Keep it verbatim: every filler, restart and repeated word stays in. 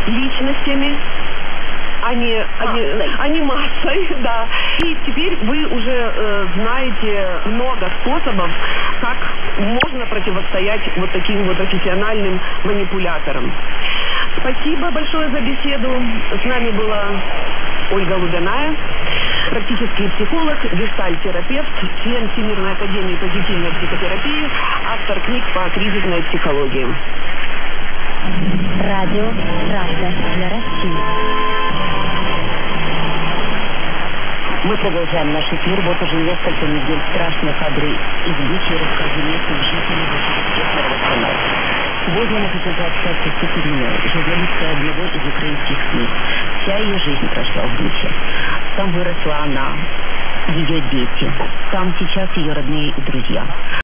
личностями, а не, а не, а не массой, да. И теперь вы уже э, знаете много способов, как можно противостоять вот таким вот профессиональным манипуляторам. Спасибо большое за беседу. С нами была Ольга Лубяная, практический психолог, гештальт-терапевт, член Всемирной академии позитивной психотерапии, автор книг по кризисной психологии. Радио «Правда для России». Мы продолжаем наш эфир. Вот уже несколько недель страшные кадры избытия, рассказы местных жителей Первого канала. Сегодня мы хотим пообщаться с Екатериной, журналисткой одного из украинских СМИ. Вся ее жизнь прошла в Буче. Там выросла она, ее дети. Там сейчас ее родные и друзья.